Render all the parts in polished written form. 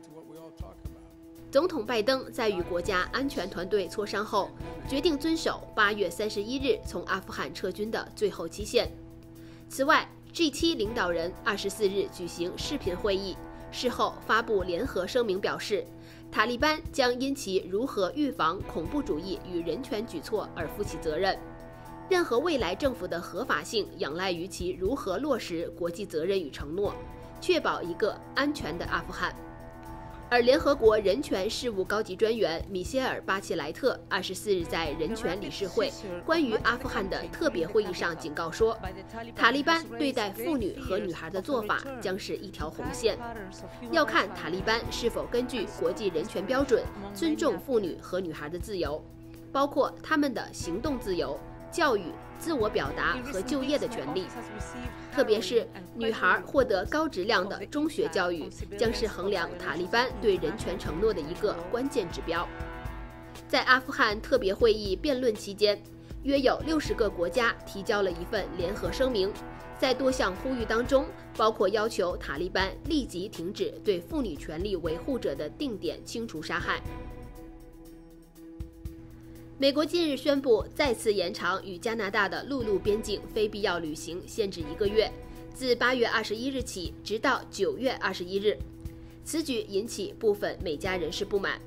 总统拜登在与国家安全团队磋商后，决定遵守8月31日从阿富汗撤军的最后期限。此外， G7 领导人24日举行视频会议，事后发布联合声明表示，塔利班将因其如何预防恐怖主义与人权举措而负起责任。任何未来政府的合法性仰赖于其如何落实国际责任与承诺，确保一个安全的阿富汗。而联合国人权事务高级专员米歇尔·巴切莱特24日在人权理事会关于阿富汗的特别会议上警告说，塔利班对待妇女和女孩的做法将是一条红线，要看塔利班是否根据国际人权标准尊重妇女和女孩的自由，包括她们的行动自由、教育、自我表达和就业的权利。特别是女孩获得高质量的中学教育，将是衡量塔利班对人权承诺的一个关键指标。在阿富汗特别会议辩论期间，约有60个国家提交了一份联合声明，在多项呼吁当中，包括要求塔利班立即停止对妇女权利维护者的定点清除杀害。美国近日宣布再次延长与加拿大的陆路边境非必要旅行限制1个月，自8月21日起，直到9月21日。此举引起部分美加人士不满。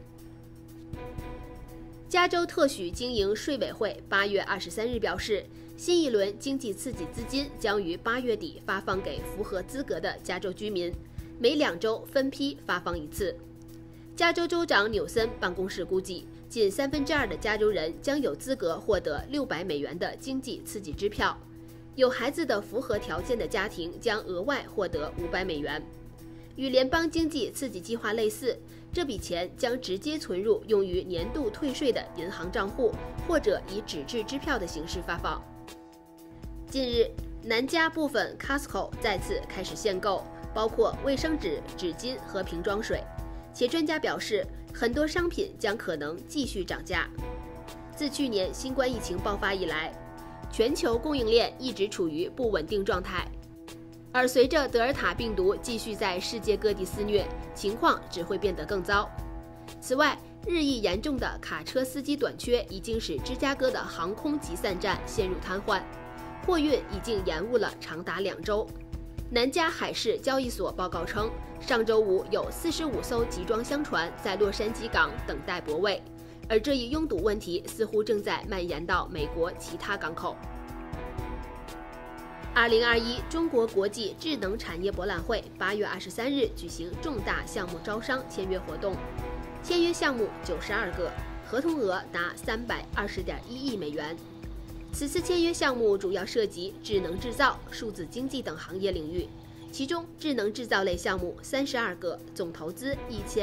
加州特许经营税委会8月23日表示，新一轮经济刺激资金将于8月底发放给符合资格的加州居民，每2周分批发放一次。加州州长纽森办公室估计，近2/3的加州人将有资格获得$600的经济刺激支票，有孩子的符合条件的家庭将额外获得$500。与联邦经济刺激计划类似，这笔钱将直接存入用于年度退税的银行账户，或者以纸质支票的形式发放。近日，南加部分 Costco 再次开始限购，包括卫生纸、纸巾和瓶装水。且专家表示，很多商品将可能继续涨价。自去年新冠疫情爆发以来，全球供应链一直处于不稳定状态，而随着德尔塔病毒继续在世界各地肆虐，情况只会变得更糟。此外，日益严重的卡车司机短缺已经使芝加哥的航空集散站陷入瘫痪，货运已经延误了长达2周。南加海事交易所报告称，上周五有45艘集装箱船在洛杉矶港等待泊位，而这一拥堵问题似乎正在蔓延到美国其他港口。2021中国国际智能产业博览会8月23日举行重大项目招商签约活动，签约项目92个，合同额达320.1亿美元。此次签约项目主要涉及智能制造、数字经济等行业领域，其中智能制造类项目32个，总投资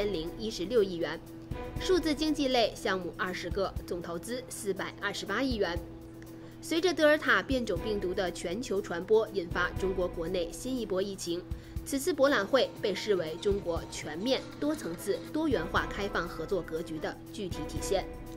1016亿元；数字经济类项目20个，总投资428亿元。随着德尔塔变种病毒的全球传播，引发中国国内新一波疫情，此次博览会被视为中国全面、多层次、多元化开放合作格局的具体体现。